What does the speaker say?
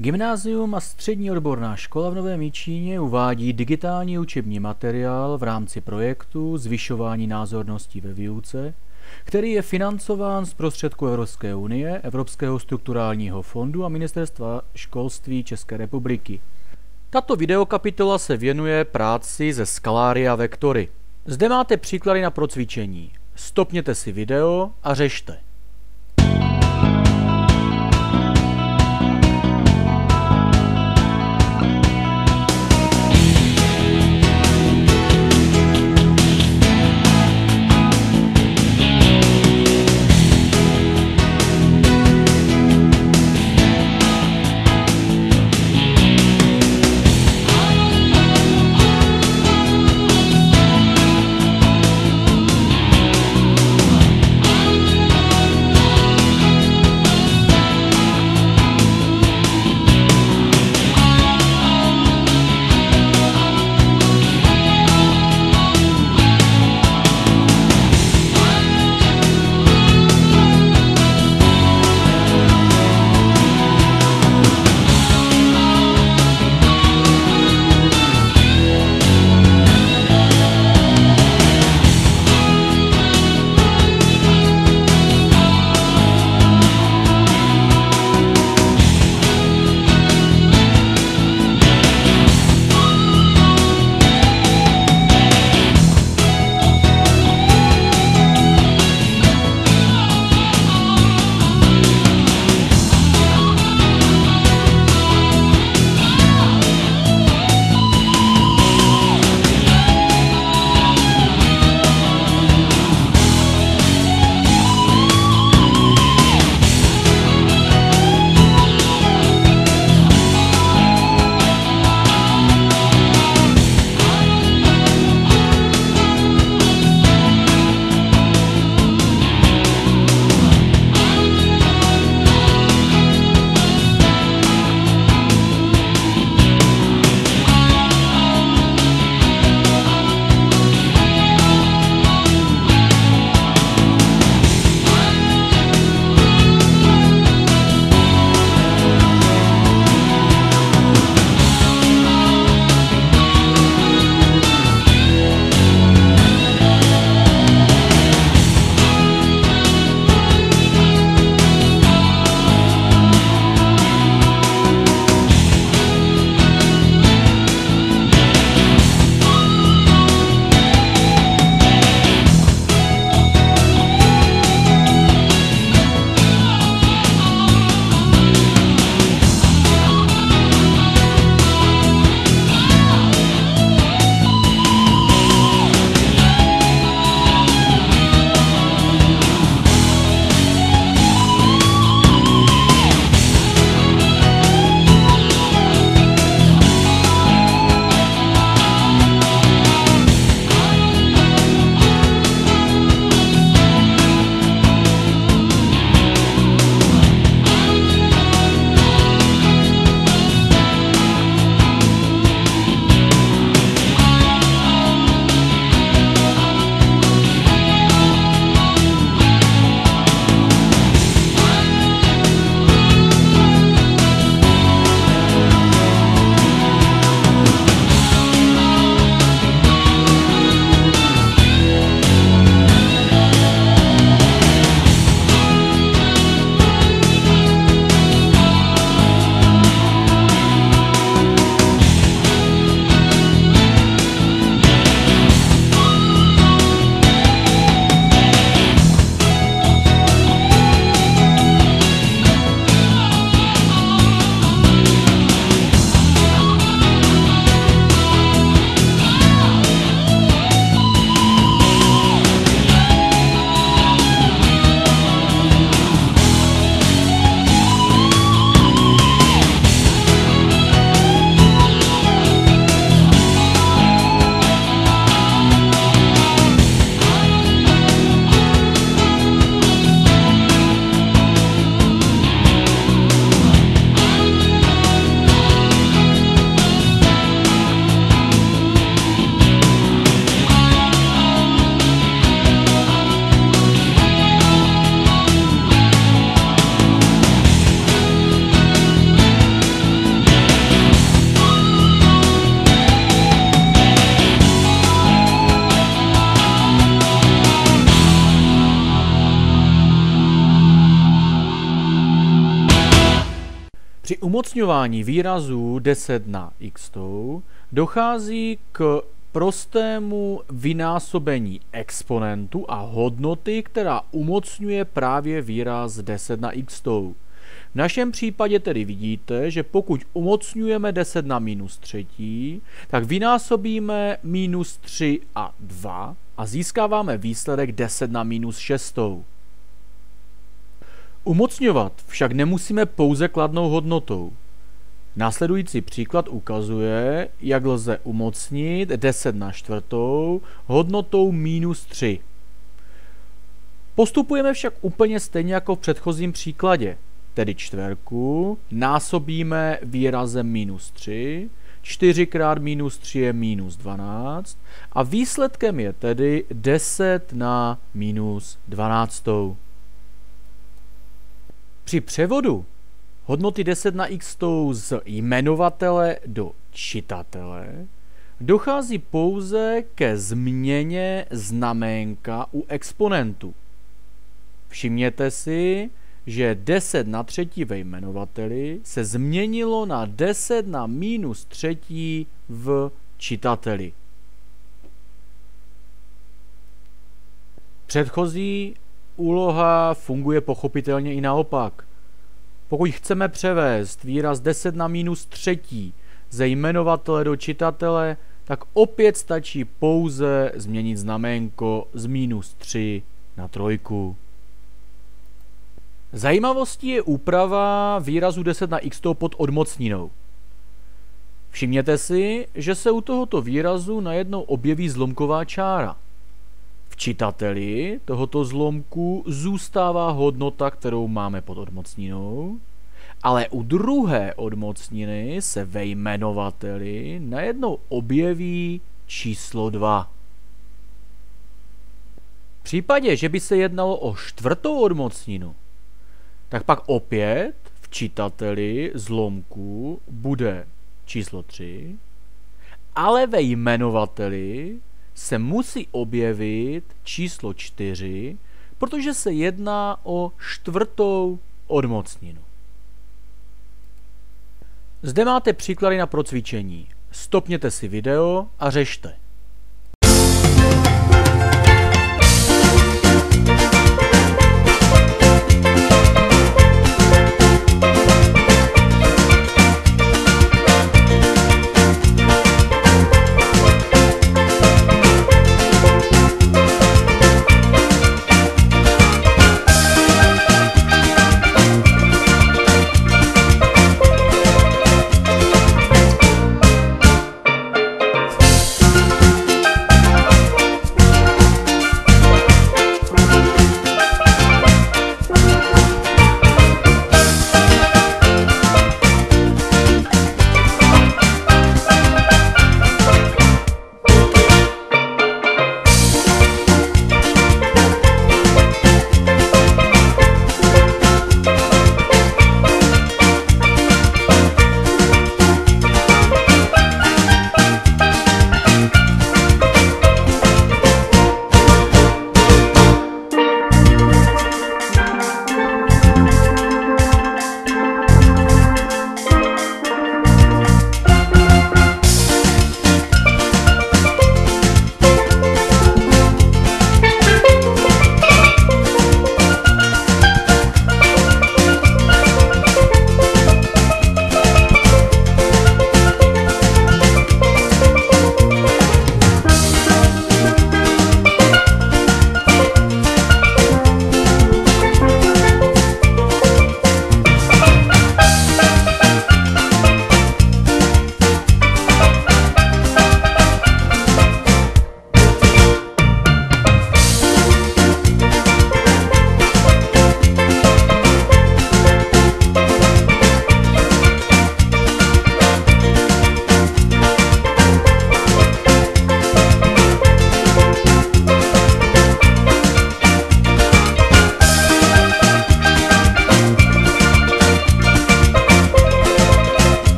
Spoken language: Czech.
Gymnázium a střední odborná škola v Novém Jičíně uvádí digitální učební materiál v rámci projektu Zvyšování názornosti ve výuce, který je financován z prostředků Evropské unie, Evropského strukturálního fondu a Ministerstva školství České republiky. Tato videokapitola se věnuje práci ze skaláry a vektory. Zde máte příklady na procvičení. Stopněte si video a řešte. Při umocňování výrazů 10 na x dochází k prostému vynásobení exponentu a hodnoty, která umocňuje právě výraz 10 na x. V našem případě tedy vidíte, že pokud umocňujeme 10 na minus třetí, tak vynásobíme minus 3 a 2 a získáváme výsledek 10 na minus šestou. Umocňovat však nemusíme pouze kladnou hodnotou. Následující příklad ukazuje, jak lze umocnit 10 na čtvrtou hodnotou minus 3. Postupujeme však úplně stejně jako v předchozím příkladě, tedy čtverku násobíme výrazem minus 3, 4 krát minus 3 je minus 12 a výsledkem je tedy 10 na minus 12. Při převodu hodnoty 10 na x z jmenovatele do čitatele dochází pouze ke změně znaménka u exponentu. Všimněte si, že 10 na třetí ve jmenovateli se změnilo na 10 na minus třetí v čitateli. Předchozí úloha funguje pochopitelně i naopak. Pokud chceme převést výraz 10 na minus třetí ze jmenovatele do čitatele, tak opět stačí pouze změnit znaménko z minus 3 na trojku. Zajímavostí je úprava výrazu 10 na x pod odmocninou. Všimněte si, že se u tohoto výrazu najednou objeví zlomková čára. V čitateli tohoto zlomku zůstává hodnota, kterou máme pod odmocninou, ale u druhé odmocniny se ve jmenovateli najednou objeví číslo 2. V případě, že by se jednalo o čtvrtou odmocninu, tak pak opět v čitateli zlomku bude číslo 3, ale ve jmenovateli se musí objevit číslo 4, protože se jedná o čtvrtou odmocninu. Zde máte příklady na procvičení. Stopněte si video a řešte.